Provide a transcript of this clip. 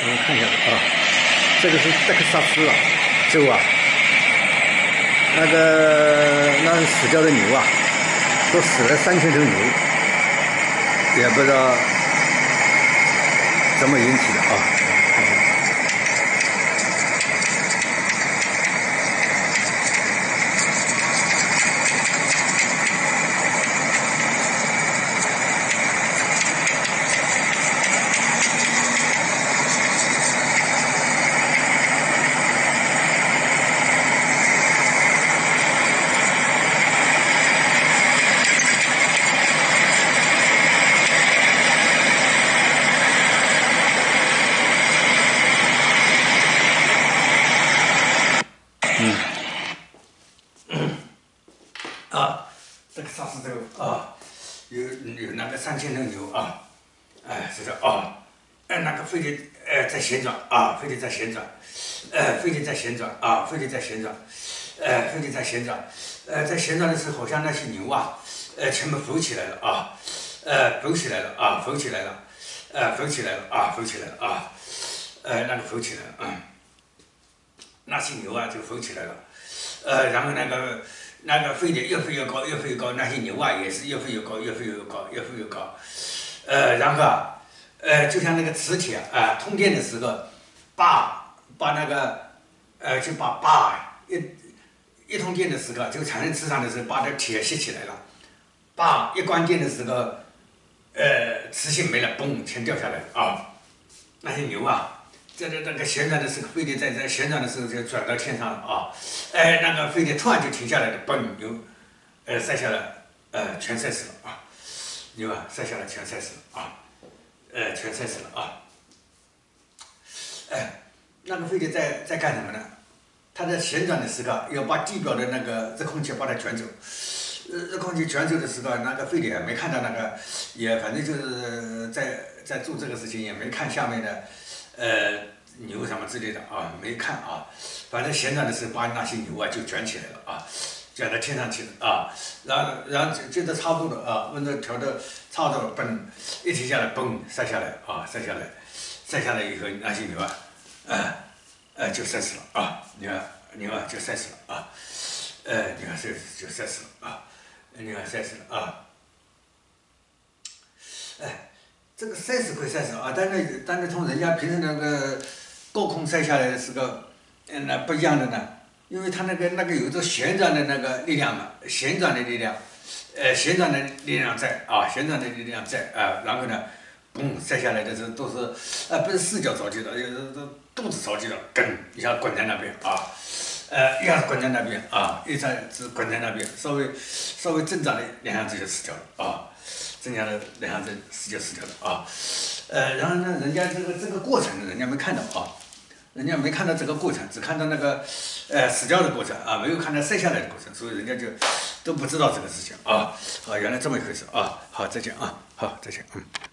我们看一下啊，这个是德克萨斯啊州啊，那死掉的牛啊，说死了3000头牛，也不知道怎么引起的啊。看一下。德克萨斯州啊，有那个3000头牛啊，是的啊，那个飞机在旋转啊，飞机在旋转，飞机在旋转啊，飞机在旋转，飞机在旋转，在旋转的时候，好像那些牛啊，全部浮起来了啊，浮起来了啊，浮起来了，浮起来了啊，浮起来了啊，那个浮起来了啊，那些牛啊就浮起来了，然后那个飞得越飞越高，越飞越高，那些牛啊也是越飞越高，越飞越高，越飞越高。然后啊，就像那个磁铁啊，通电的时候，把那个就把一通电的时候，就产生磁场的时候，把这铁吸起来了。把一关电的时候，磁性没了，嘣，全掉下来了啊。那些牛啊。在那个旋转的时候，飞碟在旋转的时候就转到天上了啊！那个飞碟突然就停下来了，嘣，牛，摔下来，全摔死了啊！牛啊，摔下来全摔死了啊！全摔死了啊！那个飞碟在干什么呢？它在旋转的时候要把地表的那个热空气把它卷走，热空气卷走的时候，那个飞碟没看到那个，也反正就是在做这个事情，也没看下面的。牛什么之类的啊，没看啊，反正旋转的时候把那些牛啊就卷起来了啊，卷到天上去了啊，然后觉得差不多了啊，温度调到差不多了，嘣，一停下来，嘣，摔下来啊，摔下来以后那些牛啊，就摔死了啊，牛啊就摔死了啊，牛啊就摔死了啊，牛啊摔死了啊，这个摔死归摔死啊，但是从人家平时那个高空摔下来的时候，那不一样的呢，因为它那个有着旋转的那个力量嘛，旋转的力量在啊，旋转的力量在啊，然后呢，嘣摔下来的时候都是不是四脚着地的，就是肚子着地的，滚一下滚在那边啊，一下子滚在那边啊，一下子滚在那边，稍微挣扎了2下子就死掉了啊。增加了2下子就死掉了啊，然后呢，人家这个过程人家没看到啊，人家没看到这个过程，只看到那个死掉的过程啊，没有看到摔下来的过程，所以人家就都不知道这个事情啊，原来这么一回事啊，好再见啊，好再见，